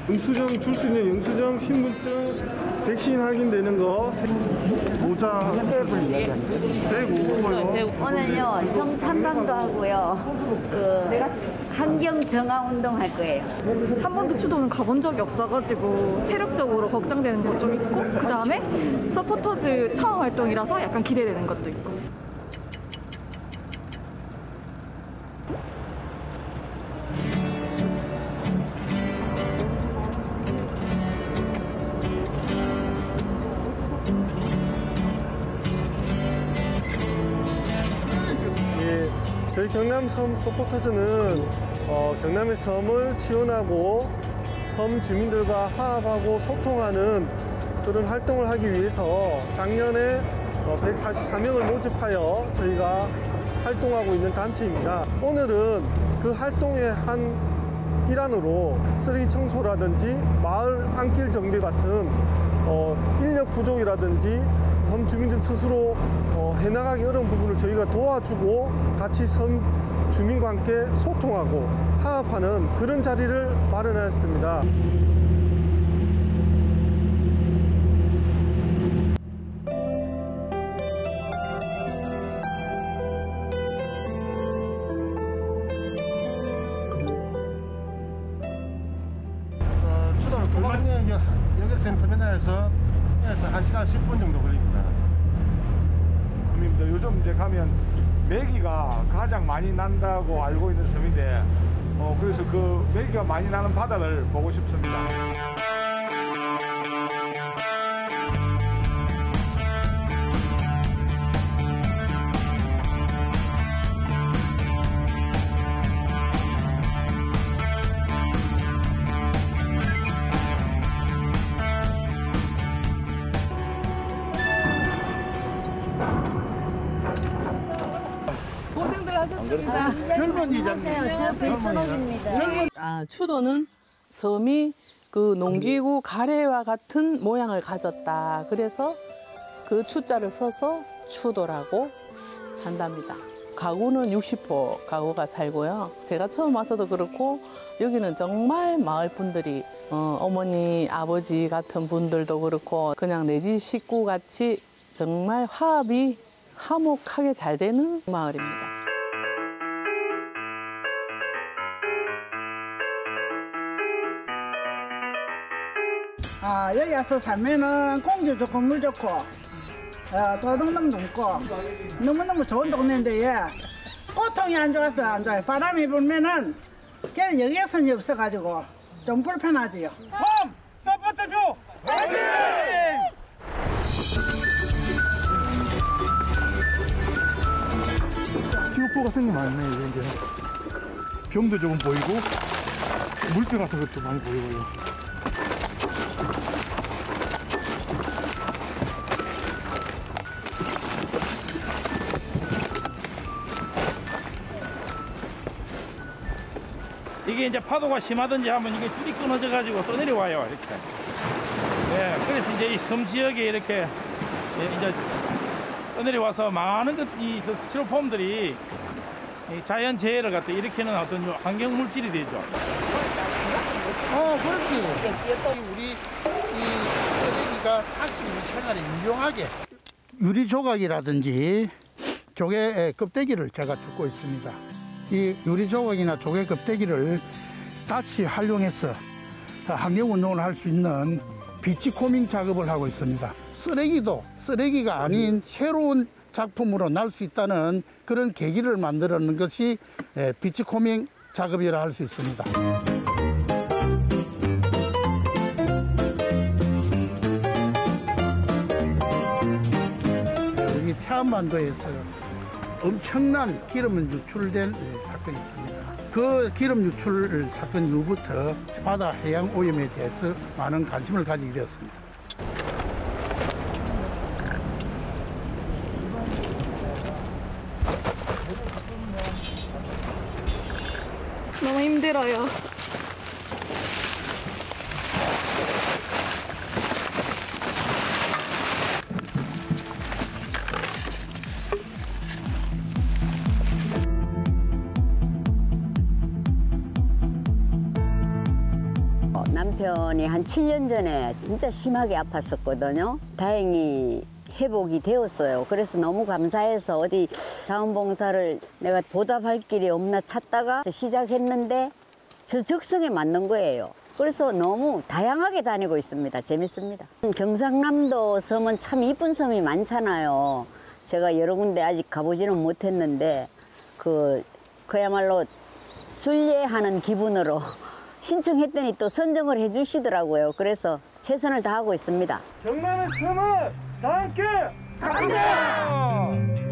영수증 줄 수 있는 영수증, 신분증, 백신 확인되는 거, 모자, 대구. 오늘요 성탐방도 하고요. 환경 정화 운동 할 거예요. 한 번도 추도는 가본 적이 없어가지고 체력적으로 걱정되는 것 좀 있고, 그 다음에 서포터즈 처음 활동이라서 약간 기대되는 것도 있고. 저희 경남섬 서포터즈는 경남의 섬을 지원하고 섬 주민들과 화합하고 소통하는 그런 활동을 하기 위해서 작년에 144명을 모집하여 저희가 활동하고 있는 단체입니다. 오늘은 그 활동의 한 일환으로 쓰레기 청소라든지 마을 안길 정비 같은 인력 부족이라든지 섬 주민들 스스로 해나가기 어려운 부분을 저희가 도와주고 같이 섬 주민과 함께 소통하고 화합하는 그런 자리를 마련하였습니다. 추도는 금방역 여객센터면에서 1시간 10분 정도 걸립니다. 요즘 이제 가면 메기가 가장 많이 난다고 알고 있는 섬인데 그래서 그 메기가 많이 나는 바다를 보고 싶습니다. 안녕하세요. 저 배순옥입니다. 추도는 섬이 그 농기구 가래와 같은 모양을 가졌다. 그래서 그 추자를 써서 추도라고 한답니다. 가구는 60호 가구가 살고요. 제가 처음 와서도 그렇고 여기는 정말 마을 분들이 어머니, 아버지 같은 분들도 그렇고 그냥 내 집 식구 같이 정말 화합이 화목하게 잘 되는 마을입니다. 여기 와서 살면은 공기 좋고 물 좋고 도동동도 없고 너무너무 좋은 동네인데 교통이 안 좋아서 안 좋아요. 바람이 불면은 그냥 여객선이 없어가지고 좀 불편하지요. 서포터즈 화이팅! 기후포 같은 게 많네. 이제 병도 조금 보이고 물병 같은 것도 많이 보이고요. 이게 이제 파도가 심하든지 하면 이게 줄이 끊어져 가지고 또 내려와요 이렇게. 네, 그래서 이제 이 섬 지역에 이렇게 이제 떠내려와서 많은 이 스티로폼들이 자연 재해를 갖다 일으키는 어떤 환경 물질이 되죠. 그렇지. 우리 이 쓰레기가 할 수 있는 생활에 유용하게. 유리 조각이라든지 조개 껍데기를 제가 줍고 있습니다. 이 유리 조각이나 조개 껍데기를 다시 활용해서 환경운동을 할 수 있는 비치코밍 작업을 하고 있습니다. 쓰레기도 쓰레기가 아닌 새로운 작품으로 날 수 있다는 그런 계기를 만들어낸 것이 비치코밍 작업이라 할 수 있습니다. 여기 태안반도에서 엄청난 기름이 유출된 사건이 있습니다. 그 기름 유출 사건 이후부터 바다 해양 오염에 대해서 많은 관심을 가지게 되었습니다. 너무 힘들어요. 남편 남편이 한 7년 전에 진짜 심하게 아팠었거든요. 다행히 회복이 되었어요. 그래서 너무 감사해서 어디 자원봉사를 내가 보답할 길이 없나 찾다가 시작했는데 저 적성에 맞는 거예요. 그래서 너무 다양하게 다니고 있습니다. 재밌습니다. 경상남도 섬은 참 이쁜 섬이 많잖아요. 제가 여러 군데 아직 가보지는 못했는데 그야말로 순례하는 기분으로 신청했더니 또 선정을 해주시더라고요. 그래서 최선을 다하고 있습니다. 경남의 섬은 다 함께 가자!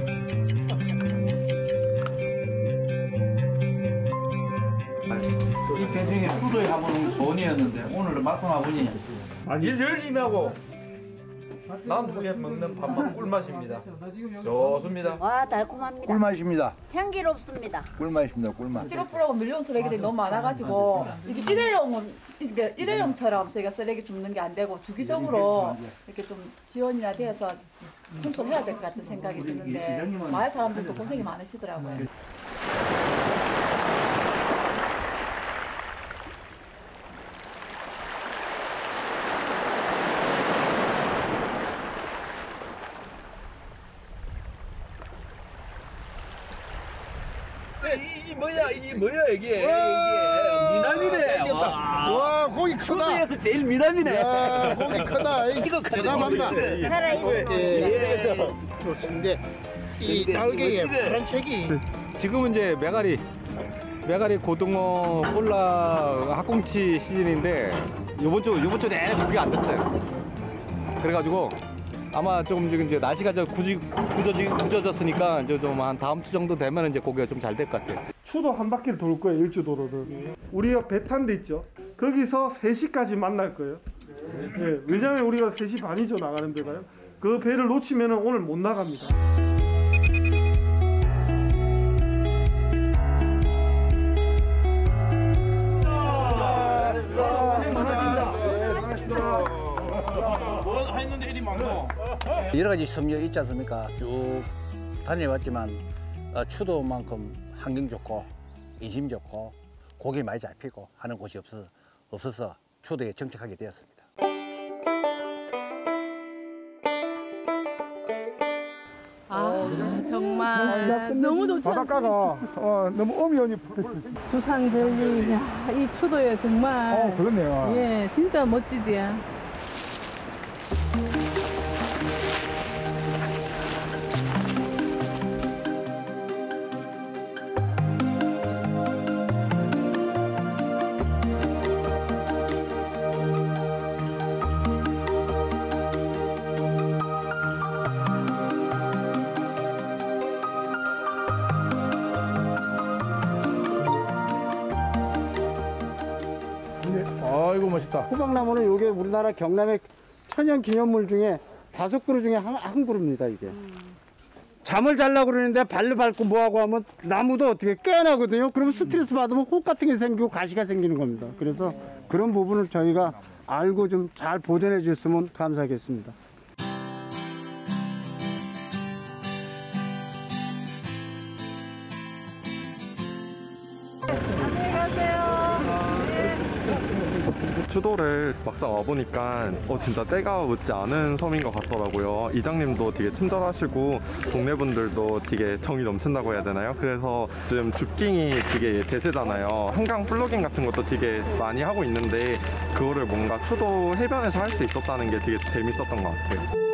이 배송에 수도에 가보는 소원이었는데 오늘 말씀하보니 일 열심히 하고 난 후에 먹는 밥만 꿀맛입니다. 좋습니다. 와, 달콤합니다. 꿀맛입니다. 향기롭습니다. 꿀맛입니다. 꿀맛. 스티로폼하고 밀리온 쓰레기들이 너무 많아가지고 이게 일회용처럼 저희가 쓰레기 줍는 게 안 되고 주기적으로 이렇게 좀 지원이나 돼서 청소를 해야 될 것 같은 생각이 드는데 마을 사람들도 고생이 많으시더라고요. 이게 미남이네. 와, 고기 크다. 수도에서 제일 미남이네. 야, 고기 크다. 이거 대단합니다. 좋습니다. 이 날개에 파란색이. 지금은 이제 메가리 고등어 꼴라 학꽁치 시즌인데 요번 주 내내 고기가 안 됐어요. 그래가지고 아마 조금 지금 이제 날씨가 굳어졌으니까 이제 좀 한 다음 주 정도 되면 이제 고기가 좀 잘 될 것 같아요. 추도 한 바퀴를 돌 거예요. 일주도로를. 우리가 배 탄 데 있죠. 거기서 3시까지 만날 거예요. 네, 왜냐면 우리가 3시 반이죠 나가는 데가요. 그 배를 놓치면 오늘 못 나갑니다. 여러 가지 섬유 있지 않습니까? 쭉 다녀왔지만 추도만큼 환경 좋고 인심 좋고 고기 많이 잡히고 하는 곳이 없어서 추도에 정착하게 되었습니다. 정말 너무 좋죠. 바닷가가 너무 어미어미 두산들이 이 추도에 정말 그렇네요. 예, 진짜 멋지지. 아이고 멋있다. 호박나무는 이게 우리나라 경남의 천연 기념물 중에 5그루 중에 한 그루입니다, 이게. 잠을 자려고 그러는데 발로 밟고 뭐하고 하면 나무도 어떻게 깨나거든요. 그러면 스트레스 받으면 혹 같은 게 생기고 가시가 생기는 겁니다. 그래서 그런 부분을 저희가 알고 좀 잘 보존해 주셨으면 감사하겠습니다. 추도를 막상 와보니까 진짜 때가 묻지 않은 섬인 것 같더라고요. 이장님도 되게 친절하시고 동네 분들도 되게 정이 넘친다고 해야 되나요? 그래서 지금 줍깅이 되게 대세잖아요. 한강 플로깅 같은 것도 되게 많이 하고 있는데 그거를 뭔가 추도 해변에서 할 수 있었다는 게 되게 재밌었던 것 같아요.